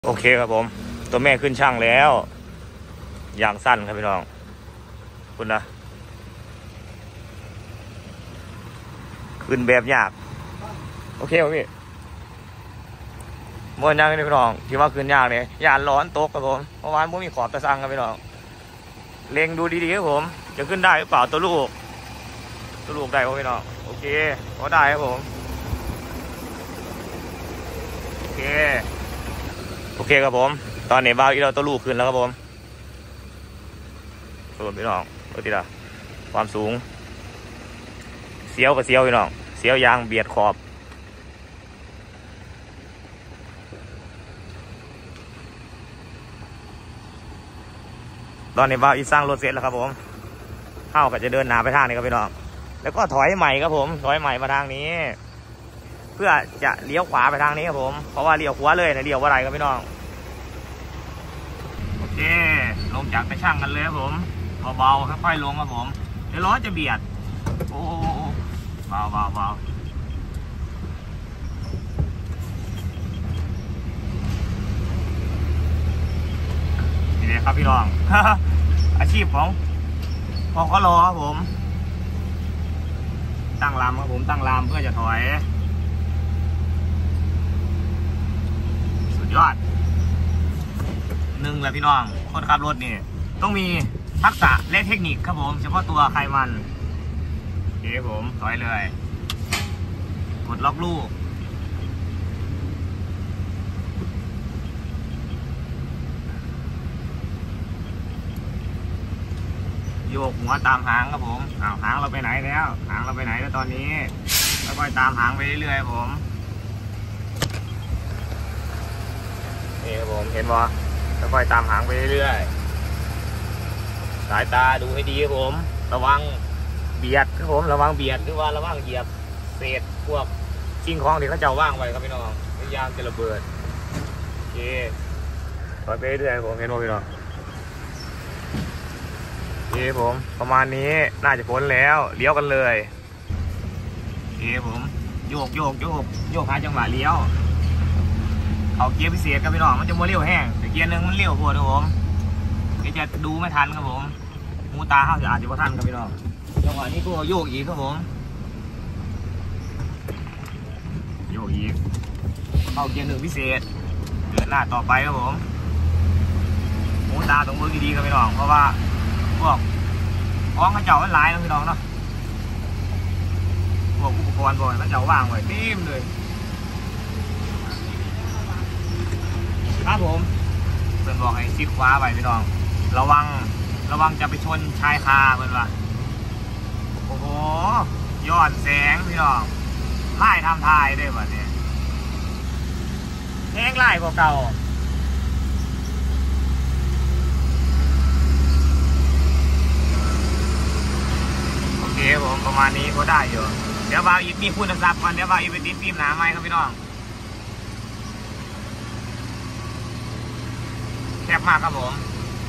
โอเคครับผมตัวแม่ขึ้นช่างแล้วยางสั้นครับพี่น้องคุณนะขึ้นแบบยากโอเคครับพี่มวนยางนี่พี่น้องที่ว่าขึ้นยากเนี่ยยานร้อนตกครับผมเมื่อวานผมมีขอบตะซังครับพี่น้องเล็งดูดีๆครับผมจะขึ้นได้หรือเปล่าตัวลูกได้ครับพี่น้องโอเคพอได้ครับผมโอเคครับผมตอนนี้บ้าอีเราตัวลูกขึ้นแล้วครับผมส่วนพี่น้องดูทีละความสูงเสียวกับเสียวพี่น้องเสียวยางเบียดขอบตอนนี้บ้าอีสร้างรถเสร็จแล้วครับผมเข้าก็จะเดินหนาไปทางนี้ครับพี่น้องแล้วก็ถอยใหม่ครับผมถอยใหม่มาทางนี้เพื่อจะเลี้ยวขวาไปทางนี้ครับผมเพราะว่าเลี้ยวขวาเลยนะเลี้ยวว่าไรครับพี่น้องโอเคลงจากไปช่างกันเลยครับผมเบาๆค่อยๆลงครับผมเดี๋ยวล้อจะเบียดโอ้เบานี่เลยครับพี่น้อง อาชีพของก็รอครับผมตั้งลำครับผมตั้งลำเพื่อจะถอยสุดยอดหนึ่งเลยพี่น้องคนขับรถนี่ต้องมีทักษะและเทคนิคครับผมเฉพาะตัวใครมันโอเคผมถอยเลยกดล็อกลูกโยกหัวตามหางครับผมหางเราไปไหนแล้วหางเราไปไหนแล้วตอนนี้แล้วก็ตามหางไปเรื่อยๆผมนี่ครับผมเห็นบ่แล้วก็ตามหางไปเรื่อยๆสายตาดูให้ดีครับผมระวังเบียดครับผมระวังเบียดหรือว่าระวังเหยียบเศษพวกสิ่งของที่เขาจะว่างไว้ครับพี่น้องพยายามจะระเบิดโอเคถอยไปเรื่อยผมเห็นบ่พี่น้องโอเคผมประมาณนี้น่าจะพ้นแล้วเลี้ยวกันเลยโอเคผมโยกหาจังหวะเลี้ยวเขาเกียร์พิเศษครับพี่น้องมันจะโมเลี้ยวแห้งแต่เกียร์หนึ่งมันเลี้ยวโคตรครับผมจะดูไม่ทันครับผมมูตาเข้าจะอาจจะไม่ทันครับพี่น้องจังหวะนี้ก็โยกอีกครับผมโยกอีกเข้าเกียร์หนึ่งพิเศษเดินหน้าต่อไปครับผมมูตาตรงมือดีๆครับพี่น้องเพราะว่าพวกของกระเจ้ามันหลายนะพี่น้องเนาะพวกอุปกรณ์พวกกระเจ้าว่างไว้เต็มเลยครับผมเพื่อนบอกให้ชิดขวาไปพี่น้องระวังจะไปชนชายคาเพื่อนว่าโอ้โหย้อนแสงพี่น้องไล่ทำทายได้แบบนี้แห้งไล่กว่าเก่าโอเคผมประมาณนี้ก็ได้อยู่เดี๋ยวบ่าวอีกมีคุณทรัพย์ก่อนเดี๋ยวบ่าวอีกไปติดฟิล์มหนาไหมครับพี่น้องแคบมากครับผม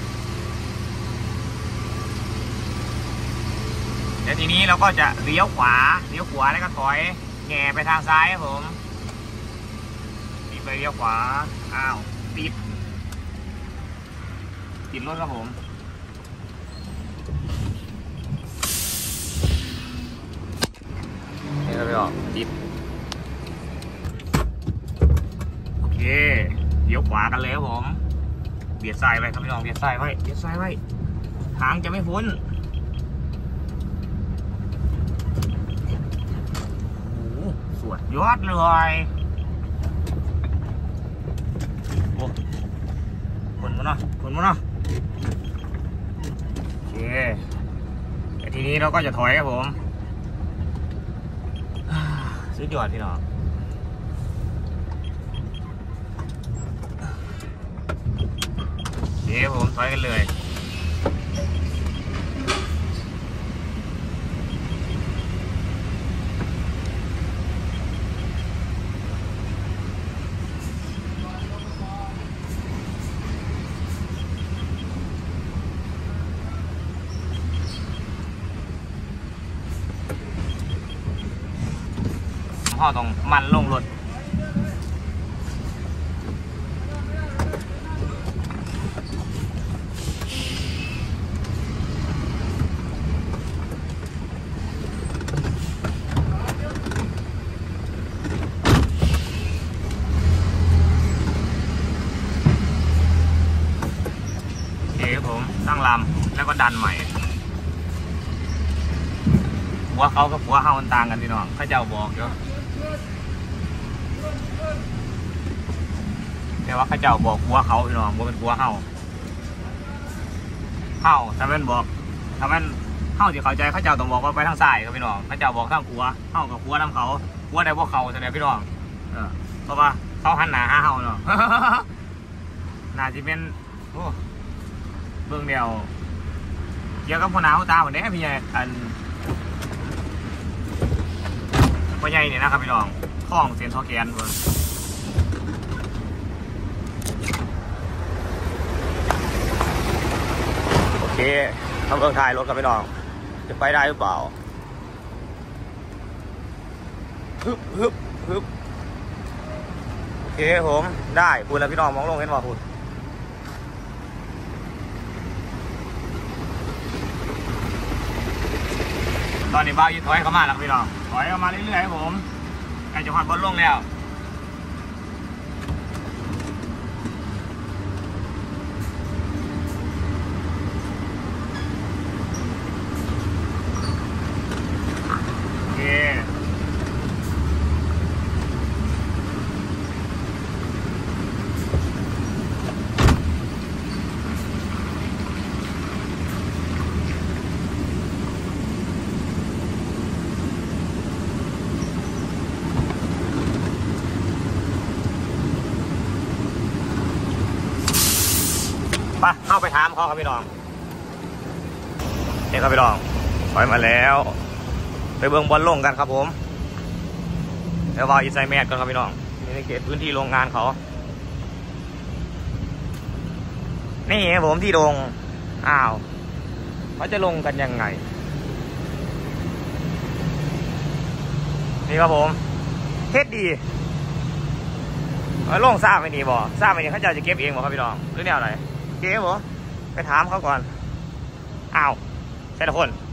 เดี๋ยวทีนี้เราก็จะเลี้ยวขวาแล้วก็ถอยแง่ไปทางซ้ายครับผมนี่ไปเลี้ยวขวาอ้าวติดรถครับผมนี่ครับพี่น้องติดโอเคเลี้ยวขวากันเลยครับผมเบียดซ้ายไว้ครับพี่น้องเบียดซ้ายไว้ทางจะไม่พ้นโอ้สวยยอดเลยโอ้คนมาเนาะโอเคแต่ทีนี้เราก็จะถอยครับผมสุดยอดพี่น้องเดี๋ยวผมถอยกันเลยพ่อต้องมันลงรถลำแล้วก็ดันใหม่หัวเขากับหัวเฮามันต่างกันพี่น้องเขาเจ้าบอกเยอะแต่ว่าเขาเจ้าบอกหัวเขาพี่น้องว่าเป็นหัวเฮาถ้ามันบอกถ้ามันเฮาที่เข้าใจเขาเจ้าต้องบอกว่าไปทางซ้ายครับพี่น้องเขาเจ้าบอกทางหัวเฮากับหัวน้ำเขาหัวได้พวกเขาแสดงพี่น้องเพราะว่าเขาหันหน้าหาเฮาเนาะ น่าจะเป็นโอ้เบื้องเดียวเกี่ยวกับพนาหัวตาเหมือนนี้พี่ใหญ่อันพ่อใหญ่เนี่ยนะครับพี่น้องข้องเสียนทอแกนเพิ่นโอเคทำเรื่องถ่ายรถกับพี่น้องจะไปได้หรือเปล่าฮึบโอเคผมได้พูดแล้วพี่น้องมองลงเห็นว่าพูดตอนนี้บ้าถอยเข้ามาแล้วพี่น้องถอยเข้ามาเรื่อยๆครับผมใกล้จะผ่านบนลงแล้วโอเคไปเข้าไปถามเขาครับพี่น้องนี่ครับพี่น้องถอยมาแล้วไปเบิ่งบอลลงกันครับผมเดี๋ยววางอินไซแมทกันครับพี่น้องนี่ในเขตพื้นที่โรงงานเขานี่ครับผมที่ลงอ้าวเขาจะลงกันยังไงนี่ครับผมเฮ็ดดีลงทราบไม่ดีบ่ทราบไม่ดีเขาจะเก็บเองบ่ครับพี่น้องหรือแนวไหนเก็บบ่ไปถามเขาก่อนอ้าวใช่ทุกคน